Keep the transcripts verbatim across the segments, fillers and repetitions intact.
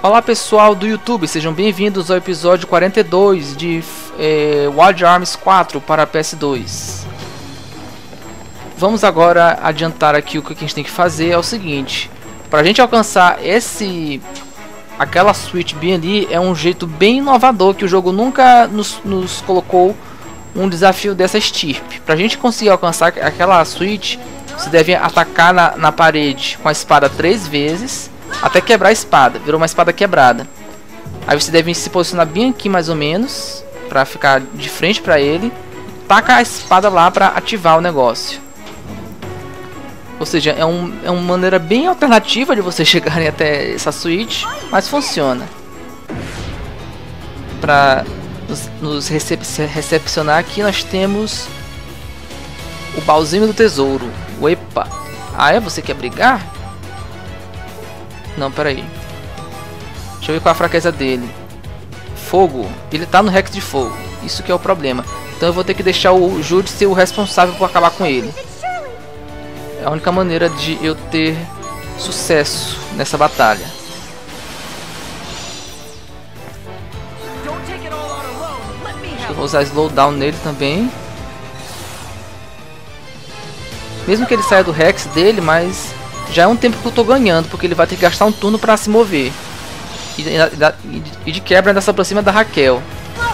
Olá pessoal do YouTube, sejam bem-vindos ao episódio quarenta e dois de é, Wild Arms quatro para P S dois. Vamos agora adiantar aqui o que a gente tem que fazer. É o seguinte: para a gente alcançar esse aquela switch bem ali, é um jeito bem inovador que o jogo nunca nos, nos colocou um desafio dessa estirpe. Para a gente conseguir alcançar aquela switch, você deve atacar na, na parede com a espada três vezes até quebrar a espada. Virou uma espada quebrada. Aí você deve se posicionar bem aqui mais ou menos para ficar de frente para ele. Taca a espada lá para ativar o negócio. Ou seja, é, um, é uma maneira bem alternativa de vocês chegarem até essa switch, mas funciona. Para nos, nos recep recepcionar aqui nós temos o baúzinho do tesouro. Epa! Ah, é? Você quer brigar? Não, peraí. Deixa eu ver qual é a fraqueza dele. Fogo. Ele tá no Rex de fogo. Isso que é o problema. Então eu vou ter que deixar o Jude ser o responsável por acabar com ele. É a única maneira de eu ter sucesso nessa batalha. Acho que eu vou usar slowdown nele também. Mesmo que ele saia do Rex dele, mas já é um tempo que eu tô ganhando, porque ele vai ter que gastar um turno pra se mover. E, e, e de quebra ainda se aproxima da Raquel.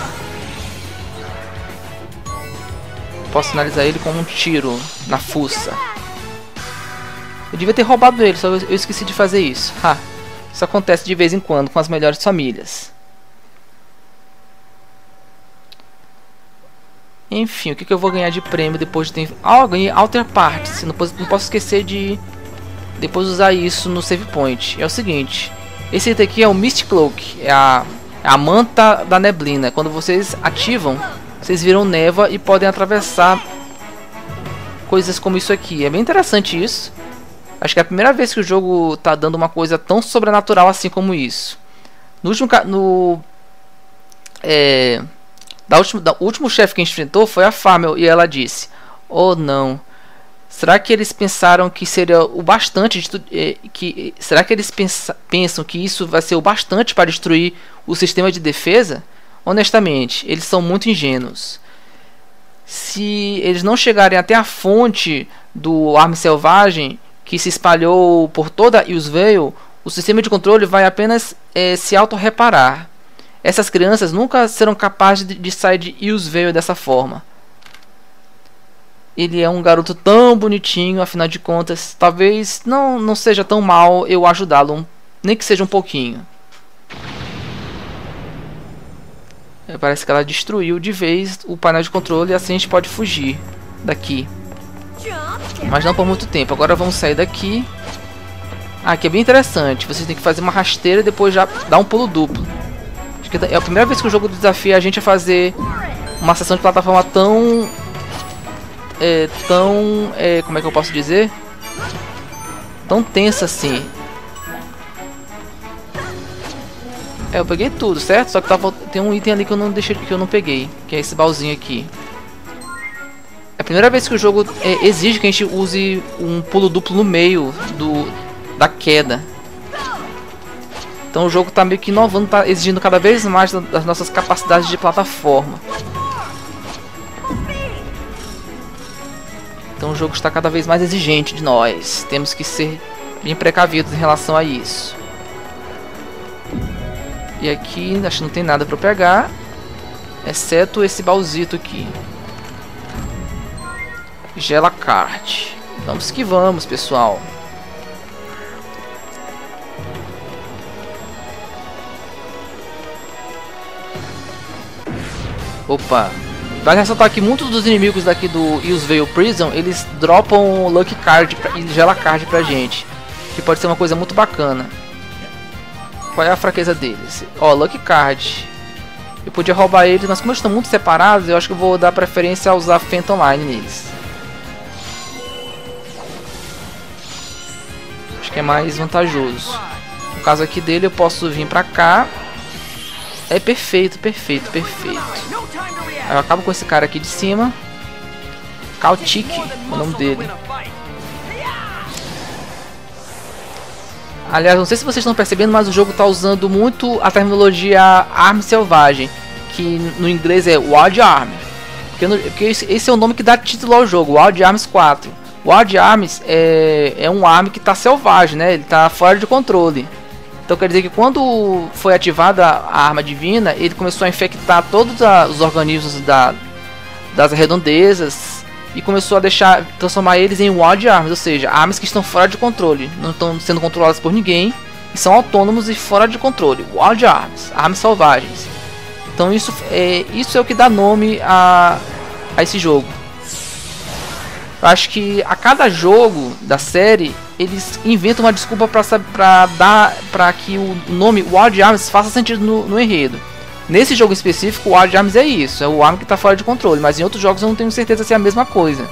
Posso finalizar ele com um tiro na fuça. Eu devia ter roubado ele, só eu esqueci de fazer isso. Ha, isso acontece de vez em quando com as melhores famílias. Enfim, o que, que eu vou ganhar de prêmio depois de ter... Ah, eu ganhei Alter Parts. Não posso, não posso esquecer de depois usar isso no save point. É o seguinte: esse item aqui é o Mist Cloak. É a, é a manta da neblina. Quando vocês ativam, vocês viram névoa e podem atravessar coisas como isso aqui. É bem interessante isso. Acho que é a primeira vez que o jogo tá dando uma coisa tão sobrenatural assim como isso. No último... No, é... Da última, da, o último chefe que a gente enfrentou foi a Famel, e ela disse: oh não, será que eles pensaram que seria o bastante de, eh, que, será que eles pensa, pensam que isso vai ser o bastante para destruir o sistema de defesa? Honestamente, eles são muito ingênuos. Se eles não chegarem até a fonte do arma selvagem que se espalhou por toda Eusvale, o sistema de controle vai apenas eh, se auto-reparar. Essas crianças nunca serão capazes de, de sair de Eusvale dessa forma. Ele é um garoto tão bonitinho, afinal de contas, talvez não, não seja tão mal eu ajudá-lo, nem que seja um pouquinho. É, parece que ela destruiu de vez o painel de controle e assim a gente pode fugir daqui. Mas não por muito tempo. Agora vamos sair daqui. Ah, aqui é bem interessante. Você tem que fazer uma rasteira e depois já dar um pulo duplo. É a primeira vez que o jogo desafia a gente a fazer uma sessão de plataforma tão... É, tão... É, como é que eu posso dizer? Tão tensa assim. É, eu peguei tudo, certo? Só que tava, tem um item ali que eu não deixei, que eu não peguei, que é esse baúzinho aqui. É a primeira vez que o jogo é, exige que a gente use um pulo duplo no meio do, da queda. Então o jogo está meio que inovando, está exigindo cada vez mais das nossas capacidades de plataforma. Então o jogo está cada vez mais exigente de nós. Temos que ser bem precavidos em relação a isso. E aqui acho que não tem nada para pegar, exceto esse baúzito aqui. Gela Card. Vamos que vamos, pessoal. Opa, vale ressaltar que muitos dos inimigos daqui do Eusvale Prison, eles dropam Lucky Card pra, e Gela Card pra gente, que pode ser uma coisa muito bacana. Qual é a fraqueza deles? Ó, Lucky Card. Eu podia roubar eles, mas como eles estão muito separados, eu acho que eu vou dar preferência a usar Phantom Line neles. Acho que é mais vantajoso. No caso aqui dele, eu posso vir pra cá. É perfeito, perfeito, perfeito. Aí eu acabo com esse cara aqui de cima. Kautik, o nome dele. Aliás, não sei se vocês estão percebendo, mas o jogo está usando muito a terminologia arma selvagem, que no inglês é Wild Arms, porque, no, porque esse é o nome que dá título ao jogo, Wild Arms quatro. Wild Arms é, é um arma que está selvagem, né? Ele está fora de controle. Então quer dizer que quando foi ativada a arma divina, ele começou a infectar todos a, os organismos da, das redondezas e começou a deixar, transformar eles em Wild Arms, ou seja, armas que estão fora de controle, não estão sendo controladas por ninguém e são autônomos e fora de controle. Wild Arms, armas selvagens. Então isso é, isso é o que dá nome a, a esse jogo. Eu acho que a cada jogo da série eles inventam uma desculpa para dar para que o nome Wild Arms faça sentido no, no enredo. Nesse jogo específico, o Wild Arms é isso, é o arma que está fora de controle, mas em outros jogos eu não tenho certeza se é a mesma coisa.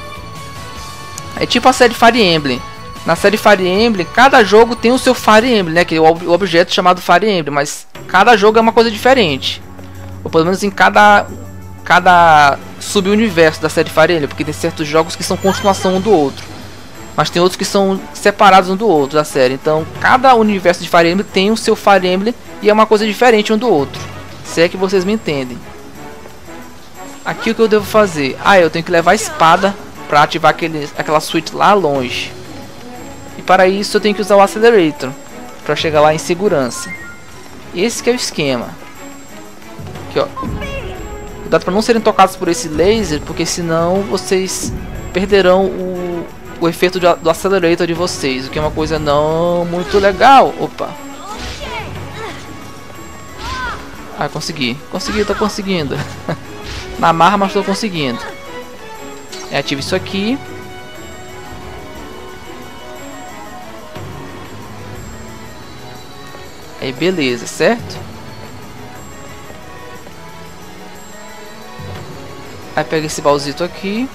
É tipo a série Fire Emblem. Na série Fire Emblem, cada jogo tem o seu Fire Emblem, né, que é o objeto chamado Fire Emblem, mas cada jogo é uma coisa diferente. Ou pelo menos em cada cada sub-universo da série Fire Emblem, porque tem certos jogos que são continuação um do outro, mas tem outros que são separados um do outro da série. Então, cada universo de Fire Emblem tem o seu Fire Emblem e é uma coisa diferente um do outro. Se é que vocês me entendem. Aqui o que eu devo fazer? Ah, eu tenho que levar a espada para ativar aquele, aquela switch lá longe. E para isso eu tenho que usar o Accelerator para chegar lá em segurança. Esse que é o esquema. Aqui, ó. Cuidado para não serem tocados por esse laser, porque senão vocês perderão o, o efeito de, do Accelerator de vocês, o que é uma coisa não muito legal. Opa. Ah, consegui. Consegui, tô conseguindo. Na marra, mas tô conseguindo. É, ativa isso aqui. Aí, beleza, certo? Aí pega esse baúzito aqui.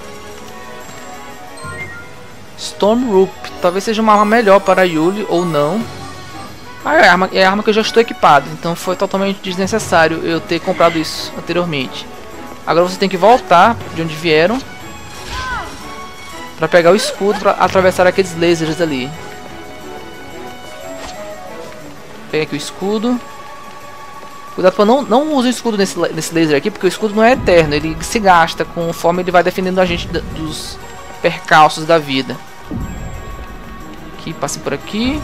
Stormroop. Talvez seja uma arma melhor para a Yuli ou não. Ah, é a, arma, é a arma que eu já estou equipado. Então foi totalmente desnecessário eu ter comprado isso anteriormente. Agora você tem que voltar de onde vieram para pegar o escudo para atravessar aqueles lasers ali. Pega aqui o escudo. Cuidado para não, não use o escudo nesse, nesse laser aqui, porque o escudo não é eterno, ele se gasta conforme ele vai defendendo a gente da, dos percalços da vida. Aqui, passe por aqui.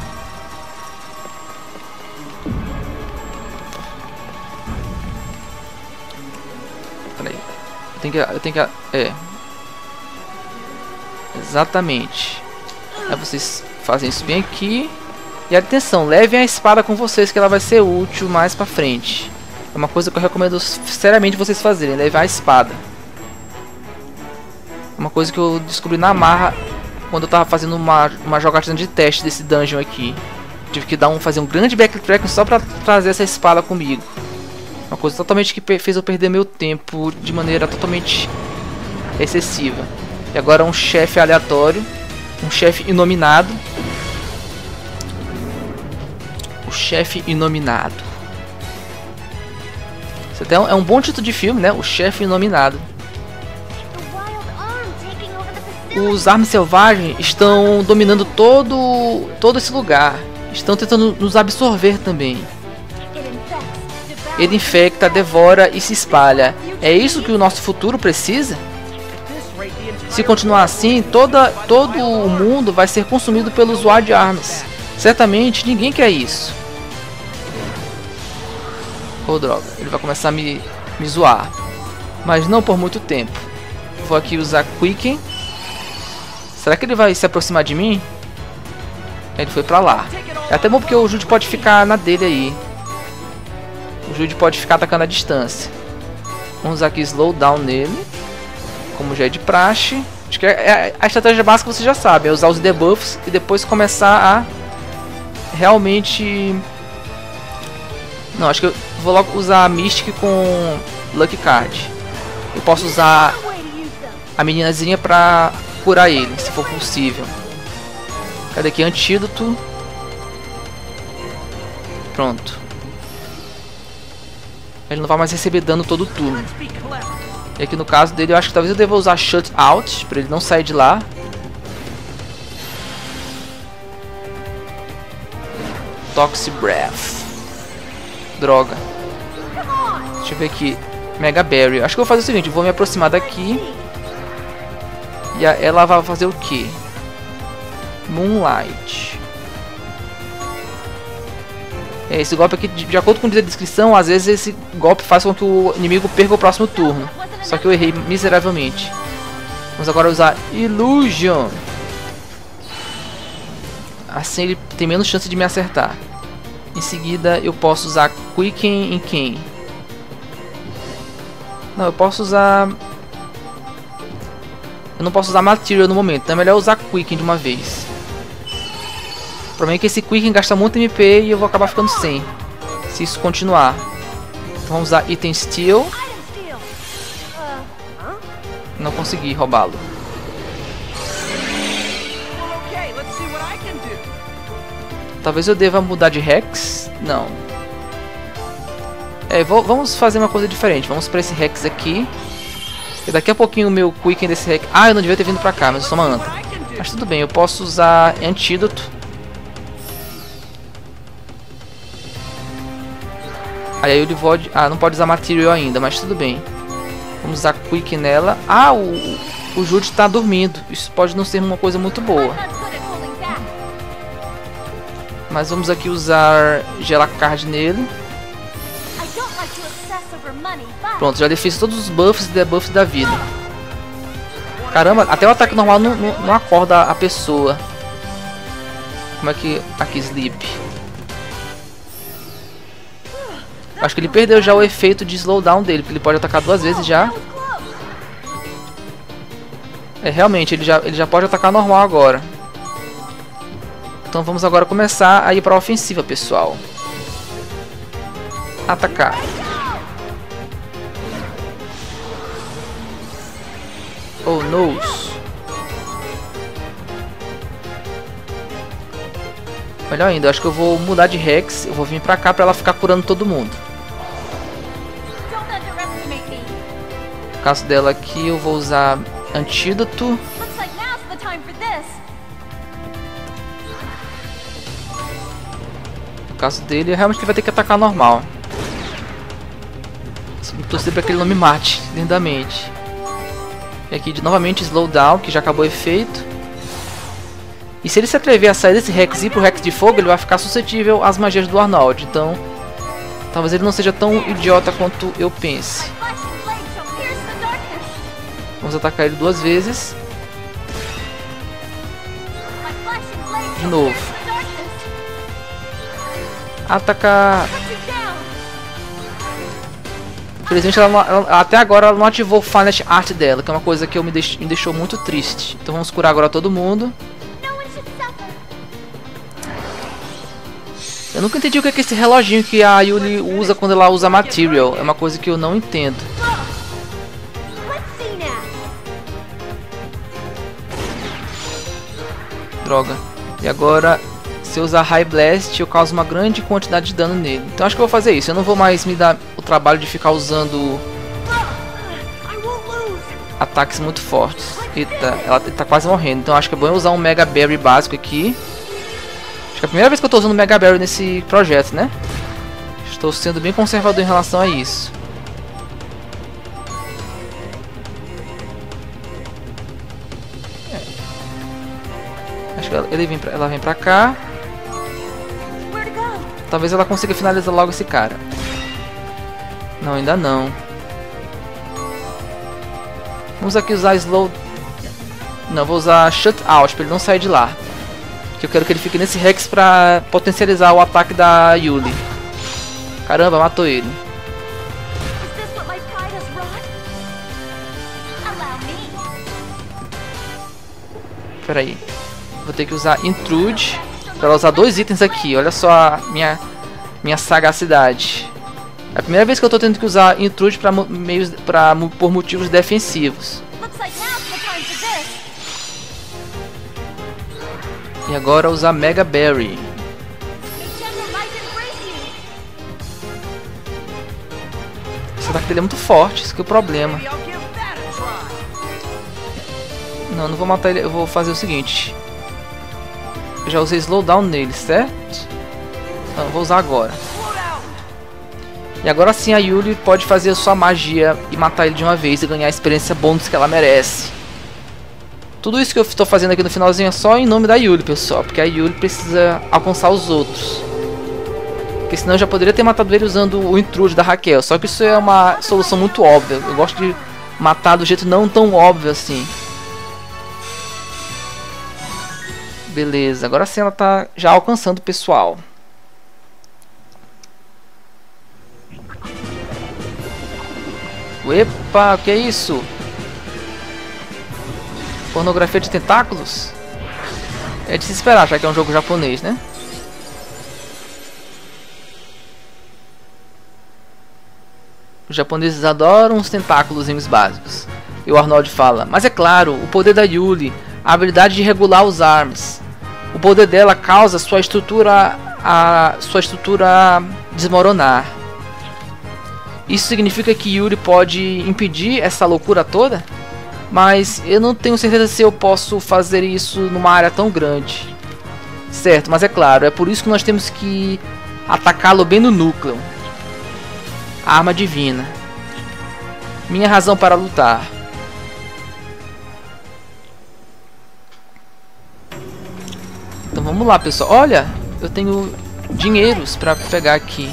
Peraí. Eu tenho que... Eu tenho que é. Exatamente. Aí vocês fazem isso bem aqui. E atenção, levem a espada com vocês, que ela vai ser útil mais pra frente. É uma coisa que eu recomendo seriamente vocês fazerem, levar a espada. Uma coisa que eu descobri na marra quando eu tava fazendo uma, uma jogatina de teste desse dungeon aqui. Tive que dar um, fazer um grande backtracking só pra trazer essa espada comigo. Uma coisa totalmente que fez eu perder meu tempo de maneira totalmente excessiva. E agora um chefe aleatório, um chefe inominado. O chefe inominado. Isso até é um bom título de filme, né? O chefe inominado. Os armas selvagens estão dominando todo, todo esse lugar. Estão tentando nos absorver também. Ele infecta, devora e se espalha. É isso que o nosso futuro precisa? Se continuar assim, toda, todo o mundo vai ser consumido pelos Wild Arms. Certamente ninguém quer isso. Oh, droga, ele vai começar a me, me zoar. Mas não por muito tempo. Vou aqui usar Quicken. Será que ele vai se aproximar de mim? Ele foi pra lá. É até bom porque o Jude pode ficar na dele aí. O Jude pode ficar atacando a distância. Vamos usar aqui Slowdown nele, como já é de praxe. Acho que é, a estratégia básica você já sabe. É usar os debuffs e depois começar a realmente... Não, acho que eu vou logo usar a Mystic com Lucky Card. Eu posso usar a meninazinha pra curar ele, se for possível. Cadê aqui? Antídoto. Pronto. Ele não vai mais receber dano todo turno. E aqui no caso dele, eu acho que talvez eu deva usar Shut Out, pra ele não sair de lá. Toxic Breath. Droga. Deixa eu ver aqui. Mega Berry. Acho que eu vou fazer o seguinte. Eu vou me aproximar daqui. E a, ela vai fazer o que? Moonlight. É, esse golpe aqui, de, de acordo com a descrição, às vezes esse golpe faz com que o inimigo perca o próximo turno. Só que eu errei miseravelmente. Vamos agora usar Illusion. Assim ele tem menos chance de me acertar. Em seguida eu posso usar Quicken em quem? Não, eu posso usar... Eu não posso usar Material no momento, então é melhor usar Quicken de uma vez. O problema é que esse Quicken gasta muito M P e eu vou acabar ficando sem, se isso continuar. Então vamos usar Item Steal. Não consegui roubá-lo. Talvez eu deva mudar de Rex? Não. É, vou, vamos fazer uma coisa diferente. Vamos para esse Rex aqui. E daqui a pouquinho o meu Quicken desse Rex... Ah, eu não devia ter vindo pra cá, mas eu sou uma anta. Mas tudo bem, eu posso usar Antídoto. Aí ele pode... Ah, não pode usar Material ainda, mas tudo bem. Vamos usar Quick nela. Ah, o, o Jude está dormindo. Isso pode não ser uma coisa muito boa. Mas vamos aqui usar Gelacard nele. Pronto, já fiz todos os buffs e debuffs da vida. Caramba, até o ataque normal não, não, não acorda a pessoa. Como é que... Aqui, Sleep. Acho que ele perdeu já o efeito de slowdown dele, porque ele pode atacar duas vezes já. É, realmente, ele já, ele já pode atacar normal agora. Então vamos agora começar a ir para a ofensiva, pessoal. Atacar. Oh, no. Melhor ainda, acho que eu vou mudar de Rex. Eu vou vir pra cá pra ela ficar curando todo mundo. No caso dela aqui, eu vou usar Antídoto. No caso dele, realmente ele vai ter que atacar normal. Torcer pra que ele não me mate lindamente. E aqui de novamente Slowdown, que já acabou o efeito. E se ele se atrever a sair desse Rex e ir pro Rex de fogo, ele vai ficar suscetível às magias do Arnold. Então, talvez ele não seja tão idiota quanto eu pense. Vamos atacar ele duas vezes. De novo. Atacar. Infelizmente, ela não, ela, até agora ela não ativou o Finest Art dela, que é uma coisa que eu me, deix, me deixou muito triste. Então vamos curar agora todo mundo. Eu nunca entendi o que é esse reloginho que a Yuli usa quando ela usa Material. É uma coisa que eu não entendo. Droga. E agora, se eu usar High Blast, eu causo uma grande quantidade de dano nele. Então acho que eu vou fazer isso. Eu não vou mais me dar o trabalho de ficar usando ataques muito fortes. Eita, ela tá quase morrendo. Então acho que é bom eu usar um Mega Berry básico aqui. Acho que é a primeira vez que eu tô usando Mega Berry nesse projeto, né? Estou sendo bem conservador em relação a isso. É. Acho que ela, ele vem pra, ela vem pra cá. Talvez ela consiga finalizar logo esse cara. Não, ainda não. Vamos aqui usar Slow... Não, vou usar Shut Out pra ele não sair de lá. Que eu quero que ele fique nesse Rex pra potencializar o ataque da Yuli. Caramba, matou ele. Espera aí. Vou ter que usar Intrude para usar dois itens aqui. Olha só a minha, minha sagacidade. É a primeira vez que eu tô tendo que usar Intrude pra meios, pra, por motivos defensivos. E agora usar Mega Berry. Esse ataque dele é muito forte, isso que é o problema. Não, não vou matar ele, eu vou fazer o seguinte. Eu já usei Slowdown nele, certo? Então, vou usar agora. E agora sim a Yuli pode fazer a sua magia e matar ele de uma vez e ganhar a experiência bônus que ela merece. Tudo isso que eu estou fazendo aqui no finalzinho é só em nome da Yuli, pessoal, porque a Yuli precisa alcançar os outros. Porque senão eu já poderia ter matado ele usando o intrude da Raquel, só que isso é uma solução muito óbvia. Eu gosto de matar do jeito não tão óbvio assim. Beleza, agora sim ela está já alcançando o pessoal. Epa, o que é isso? Pornografia de tentáculos? É de se esperar, já que é um jogo japonês, né? Os japoneses adoram os tentáculos básicos. E o Arnold fala, mas é claro, o poder da Yuli, a habilidade de regular os armas. O poder dela causa sua estrutura, a sua estrutura desmoronar. Isso significa que Yuri pode impedir essa loucura toda? Mas eu não tenho certeza se eu posso fazer isso numa área tão grande. Certo, mas é claro, é por isso que nós temos que atacá-lo bem no núcleo. A arma divina. Minha razão para lutar. Então vamos lá, pessoal. Olha, eu tenho dinheiros para pegar aqui.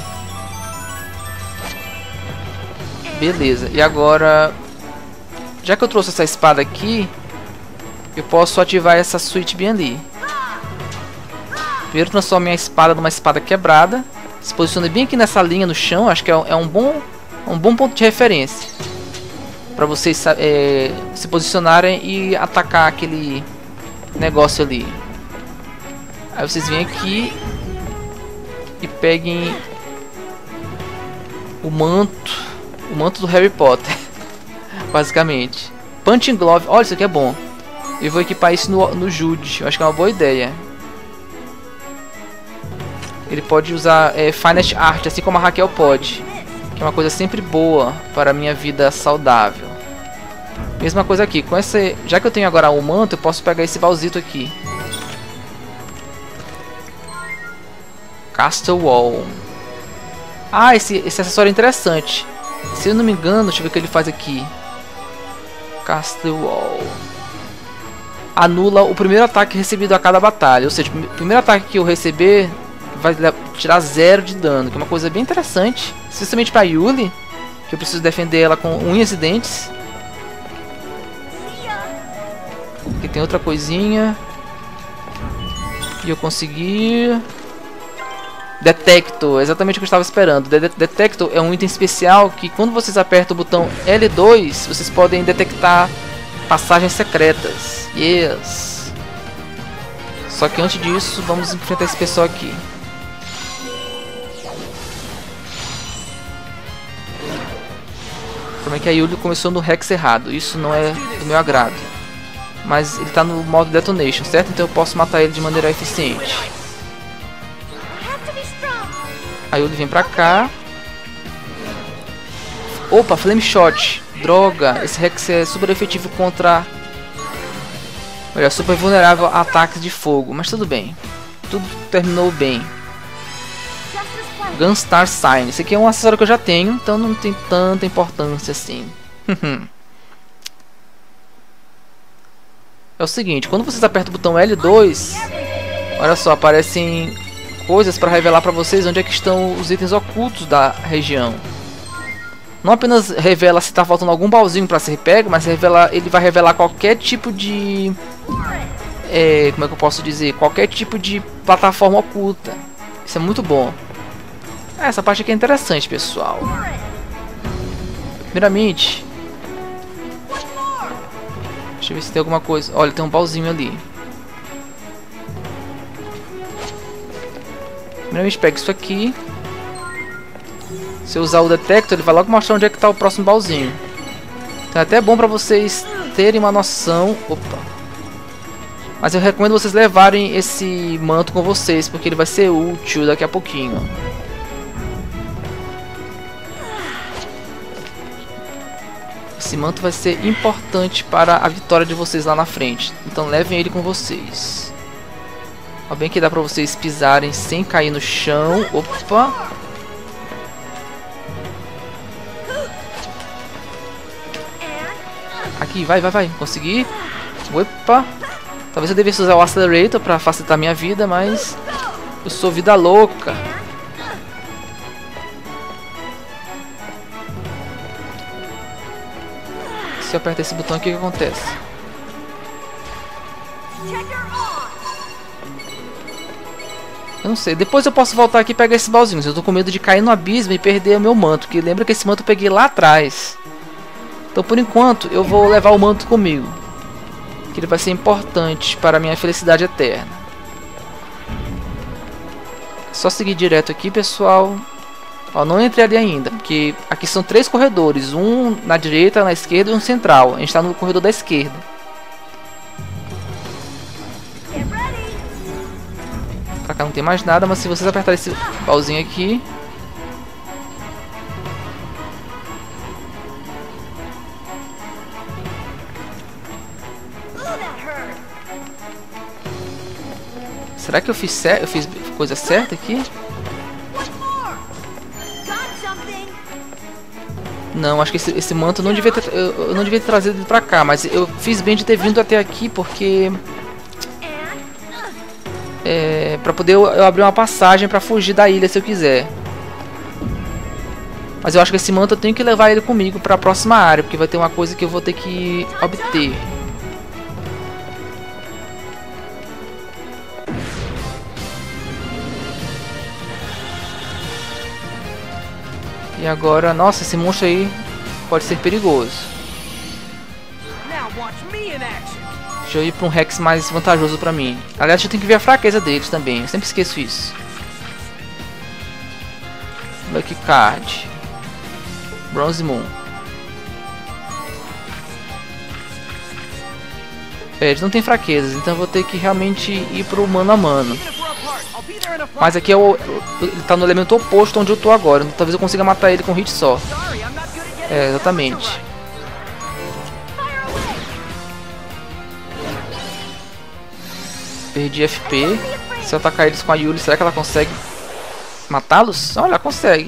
Beleza, e agora, já que eu trouxe essa espada aqui, eu posso ativar essa switch bem ali. Primeiro transformo minha espada numa espada quebrada. Se posicione bem aqui nessa linha no chão, acho que é, é um, bom, um bom ponto de referência. Para vocês é, se posicionarem e atacar aquele negócio ali. Aí vocês vêm aqui e peguem o manto. O manto do Harry Potter. Basicamente. Punching Glove. Olha, isso aqui é bom. Eu vou equipar isso no, no Jude. Eu acho que é uma boa ideia. Ele pode usar é, Finest Art, assim como a Raquel pode. Que é uma coisa sempre boa para a minha vida saudável. Mesma coisa aqui. Com esse, já que eu tenho agora o manto, eu posso pegar esse baúzito aqui. Castle Wall. Ah, esse, esse acessório é interessante. Se eu não me engano, deixa eu ver o que ele faz aqui. Castle Wall. Anula o primeiro ataque recebido a cada batalha. Ou seja, o primeiro ataque que eu receber vai tirar zero de dano. Que é uma coisa bem interessante. Especialmente para Yuli, que eu preciso defender ela com unhas e dentes. Aqui tem outra coisinha. E eu consegui... Detector, exatamente o que eu estava esperando. De Detector é um item especial que quando vocês apertam o botão L dois, vocês podem detectar passagens secretas. Yes. Só que antes disso, vamos enfrentar esse pessoal aqui. Como é que a Yuli começou no Rex errado? Isso não é do meu agrado. Mas ele está no modo Detonation, certo? Então eu posso matar ele de maneira eficiente. Aí ele vem pra cá. Opa, Flame Shot. Droga, esse Rex é super efetivo contra... Olha, super vulnerável a ataques de fogo. Mas tudo bem. Tudo terminou bem. Gunstar Sign. Esse aqui é um acessório que eu já tenho, então não tem tanta importância assim. É o seguinte, quando vocês apertam o botão L dois, olha só, aparecem coisas para revelar para vocês onde é que estão os itens ocultos da região. Não apenas revela se está faltando algum baúzinho para ser pego, mas revela, ele vai revelar qualquer tipo de... É, como é que eu posso dizer? Qualquer tipo de plataforma oculta. Isso é muito bom. Essa parte aqui é interessante, pessoal. Primeiramente... Deixa eu ver se tem alguma coisa. Olha, tem um baúzinho ali. Primeiramente pega isso aqui. Se eu usar o detector, ele vai logo mostrar onde é que está o próximo baúzinho. Então é até bom para vocês terem uma noção. Opa. Mas eu recomendo vocês levarem esse manto com vocês, porque ele vai ser útil daqui a pouquinho. Esse manto vai ser importante para a vitória de vocês lá na frente. Então levem ele com vocês. Ó, bem que dá pra vocês pisarem sem cair no chão. Opa! Aqui, vai, vai, vai. Consegui. Opa! Talvez eu devesse usar o Accelerator pra facilitar minha vida, mas... eu sou vida louca. Se eu apertar esse botão aqui, o que acontece? Eu não sei. Depois eu posso voltar aqui e pegar esses baúzinhos. Eu tô com medo de cair no abismo e perder o meu manto. Que lembra que esse manto eu peguei lá atrás. Então por enquanto eu vou levar o manto comigo. Que ele vai ser importante para a minha felicidade eterna. Só seguir direto aqui, pessoal. Ó, não entrei ali ainda. Porque aqui são três corredores. Um na direita, na esquerda e um central. A gente está no corredor da esquerda. Pra cá não tem mais nada, mas se vocês apertarem esse baúzinho aqui... Será que eu fiz certo? Eu fiz coisa certa aqui? Não, acho que esse, esse manto não devia ter, eu, eu não devia ter trazido ele pra cá, mas eu fiz bem de ter vindo até aqui porque... É, pra poder eu, eu abrir uma passagem pra fugir da ilha se eu quiser. Mas eu acho que esse manto eu tenho que levar ele comigo pra próxima área, porque vai ter uma coisa que eu vou ter que obter. E agora, nossa, esse monstro aí pode ser perigoso. Deixa eu ir pra um Rex mais vantajoso pra mim. Aliás, eu tenho que ver a fraqueza deles também. Eu sempre esqueço isso. Lucky Card. Bronze Moon. É, eles não têm fraquezas, então eu vou ter que realmente ir pro mano a mano. Mas aqui é o, ele tá no elemento oposto onde eu tô agora. Então, talvez eu consiga matar ele com um hit só. É, exatamente. Perdi F P. Se eu atacar eles com a Yuri, será que ela consegue matá-los? Olha, ela consegue.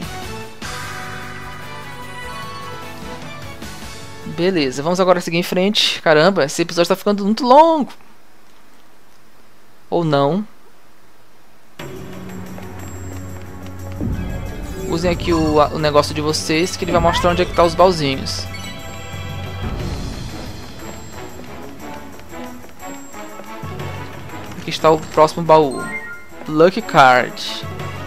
Beleza, vamos agora seguir em frente. Caramba, esse episódio tá ficando muito longo. Ou não. Usem aqui o, o negócio de vocês, que ele vai mostrar onde é que tá os baúzinhos. Aqui está o próximo baú. Lucky Card.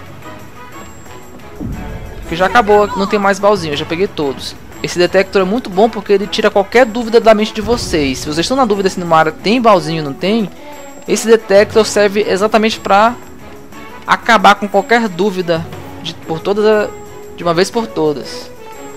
Que já acabou, não tem mais baúzinho, eu já peguei todos. Esse detector é muito bom porque ele tira qualquer dúvida da mente de vocês. Se vocês estão na dúvida se numa área tem baúzinho ou não tem, esse detector serve exatamente para acabar com qualquer dúvida de, por todas a, de uma vez por todas.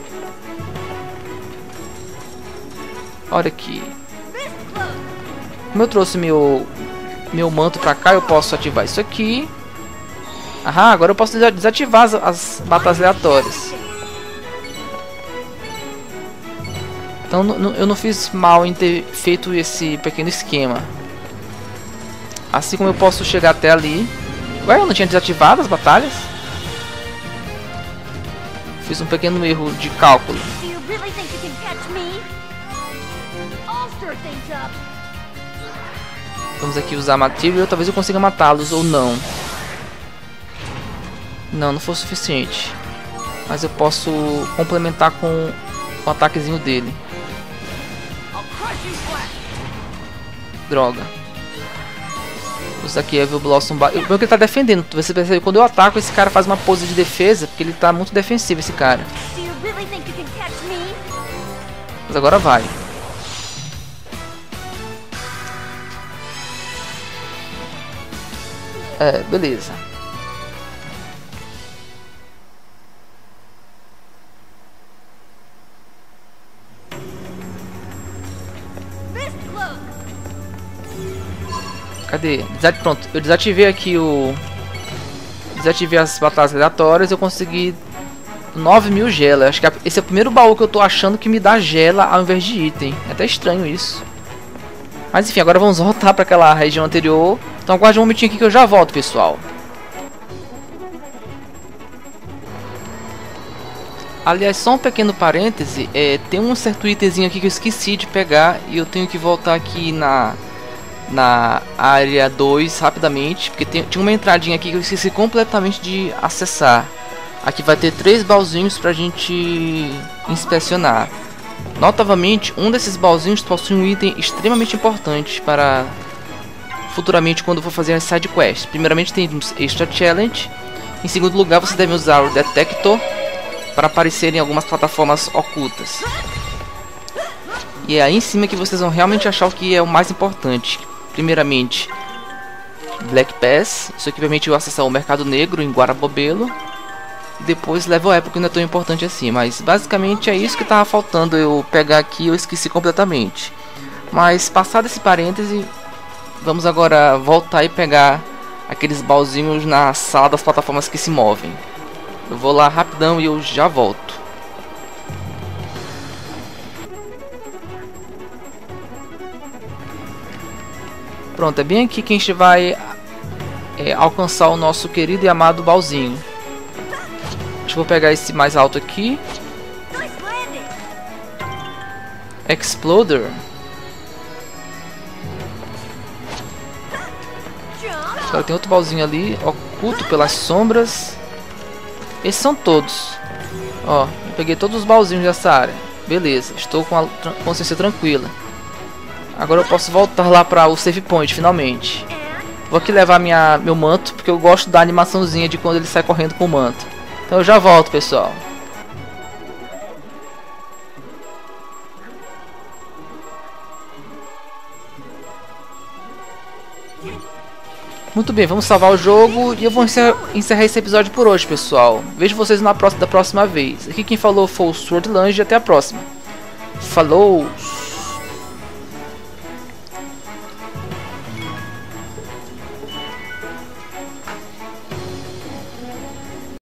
Olha aqui. Como eu trouxe meu meu manto pra cá, eu posso ativar isso aqui. Aham, agora eu posso desativar as, as batalhas aleatórias. Então eu não fiz mal em ter feito esse pequeno esquema. Assim como eu posso chegar até ali. Ué, eu não tinha desativado as batalhas? Fiz um pequeno erro de cálculo. Vamos aqui usar material, talvez eu consiga matá-los ou não. Não, não foi o suficiente. Mas eu posso complementar com o ataquezinho dele. Droga. Isso aqui é o Blossom Bar. O que ele tá defendendo. Você percebe, quando eu ataco, esse cara faz uma pose de defesa, porque ele tá muito defensivo, esse cara. Mas agora vai. É, beleza. Cadê? Pronto, eu desativei aqui o... Desativei as batalhas aleatórias, eu consegui nove mil gela. Acho que esse é o primeiro baú que eu tô achando que me dá gela ao invés de item. É até estranho isso. Mas enfim, agora vamos voltar para aquela região anterior Então aguarde um momentinho aqui que eu já volto, pessoal. Aliás, só um pequeno parêntese, é, tem um certo itemzinho aqui que eu esqueci de pegar e eu tenho que voltar aqui na, na área dois rapidamente, porque tem, tinha uma entradinha aqui que eu esqueci completamente de acessar. Aqui vai ter três baúzinhos pra gente inspecionar. Notavelmente, um desses baúzinhos possui um item extremamente importante para futuramente quando for fazer as side quests. Primeiramente temos Extra Challenge, em segundo lugar você deve usar o Detector para aparecer em algumas plataformas ocultas. E é aí em cima que vocês vão realmente achar o que é o mais importante. Primeiramente, Black Pass. Isso aqui permite eu acessar o mercado negro em Guarabobelo. E depois Level Up, que não é tão importante assim. Mas basicamente é isso que estava faltando eu pegar aqui. Eu esqueci completamente. Mas passado esse parêntese, vamos agora voltar e pegar aqueles baúzinhos na sala das plataformas que se movem. Eu vou lá rapidão e eu já volto. Pronto, é bem aqui que a gente vai é, alcançar o nosso querido e amado baúzinho. Deixa eu pegar esse mais alto aqui. Exploder. Agora tem outro baúzinho ali, oculto pelas sombras. Esses são todos. Ó, eu peguei todos os baúzinhos dessa área. Beleza, estou com a consciência tranquila. Agora eu posso voltar lá para o save point, finalmente. Vou aqui levar minha, meu manto, porque eu gosto da animaçãozinha de quando ele sai correndo com o manto. Então eu já volto, pessoal. Muito bem, vamos salvar o jogo e eu vou encerrar, encerrar esse episódio por hoje, pessoal. Vejo vocês na próxima, da próxima vez. Aqui quem falou foi o Sword Lange e até a próxima. Falou!